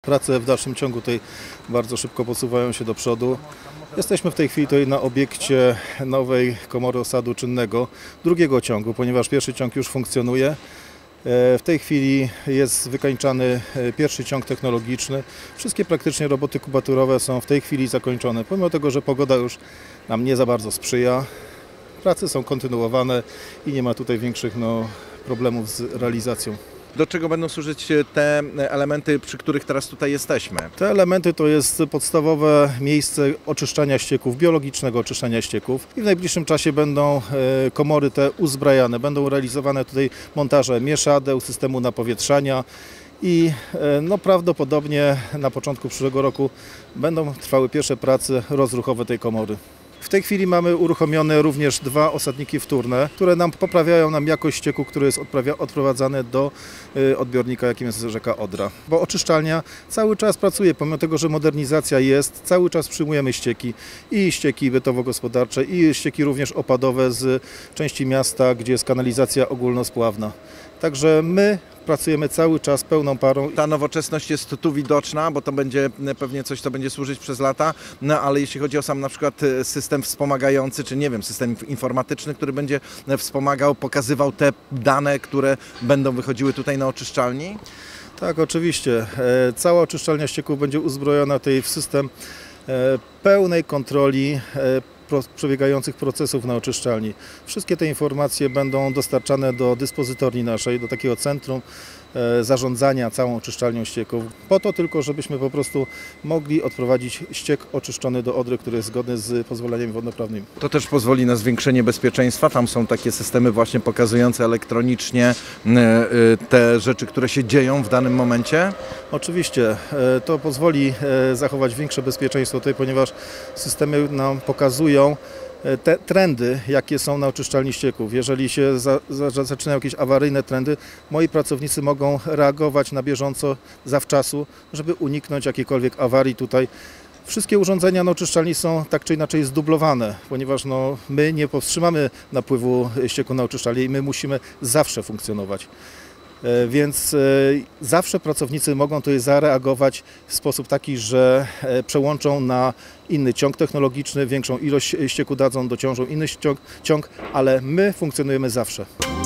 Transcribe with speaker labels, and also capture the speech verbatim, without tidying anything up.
Speaker 1: prace w dalszym ciągu tutaj bardzo szybko posuwają się do przodu. Jesteśmy w tej chwili tutaj na obiekcie nowej komory osadu czynnego, drugiego ciągu, ponieważ pierwszy ciąg już funkcjonuje. W tej chwili jest wykańczany pierwszy ciąg technologiczny. Wszystkie praktycznie roboty kubaturowe są w tej chwili zakończone. Pomimo tego, że pogoda już nam nie za bardzo sprzyja, prace są kontynuowane i nie ma tutaj większych no, problemów z realizacją.
Speaker 2: Do czego będą służyć te elementy, przy których teraz tutaj jesteśmy?
Speaker 1: Te elementy to jest podstawowe miejsce oczyszczania ścieków, biologicznego oczyszczania ścieków i w najbliższym czasie będą komory te uzbrajane, będą realizowane tutaj montaże mieszadeł, systemu napowietrzania i no, prawdopodobnie na początku przyszłego roku będą trwały pierwsze prace rozruchowe tej komory. W tej chwili mamy uruchomione również dwa osadniki wtórne, które nam poprawiają nam jakość ścieku, który jest odprowadzany do odbiornika, jakim jest rzeka Odra. Bo oczyszczalnia cały czas pracuje, pomimo tego, że modernizacja jest, cały czas przyjmujemy ścieki i ścieki bytowo-gospodarcze i ścieki również opadowe z części miasta, gdzie jest kanalizacja ogólnospławna. Także my pracujemy cały czas pełną parą.
Speaker 2: Ta nowoczesność jest tu widoczna, bo to będzie pewnie coś, co będzie służyć przez lata, no ale jeśli chodzi o sam na przykład system wspomagający, czy nie wiem, system informatyczny, który będzie wspomagał, pokazywał te dane, które będą wychodziły tutaj na oczyszczalni?
Speaker 1: Tak, oczywiście. Cała oczyszczalnia ścieków będzie uzbrojona tutaj w system pełnej kontroli przebiegających procesów na oczyszczalni. Wszystkie te informacje będą dostarczane do dyspozytorni naszej, do takiego centrum zarządzania całą oczyszczalnią ścieków, po to tylko, żebyśmy po prostu mogli odprowadzić ściek oczyszczony do Odry, który jest zgodny z pozwoleniami wodnoprawnymi.
Speaker 2: To też pozwoli na zwiększenie bezpieczeństwa. Tam są takie systemy właśnie pokazujące elektronicznie te rzeczy, które się dzieją w danym momencie?
Speaker 1: Oczywiście. To pozwoli zachować większe bezpieczeństwo tutaj, ponieważ systemy nam pokazują te trendy, jakie są na oczyszczalni ścieków. Jeżeli się za, za, zaczynają jakieś awaryjne trendy, moi pracownicy mogą reagować na bieżąco, zawczasu, żeby uniknąć jakiejkolwiek awarii tutaj. Wszystkie urządzenia na oczyszczalni są tak czy inaczej zdublowane, ponieważ no, my nie powstrzymamy napływu ścieku na oczyszczalnię i my musimy zawsze funkcjonować. Więc zawsze pracownicy mogą tutaj zareagować w sposób taki, że przełączą na inny ciąg technologiczny, większą ilość ścieku dadzą, dociążą inny ciąg, ciąg, ale my funkcjonujemy zawsze.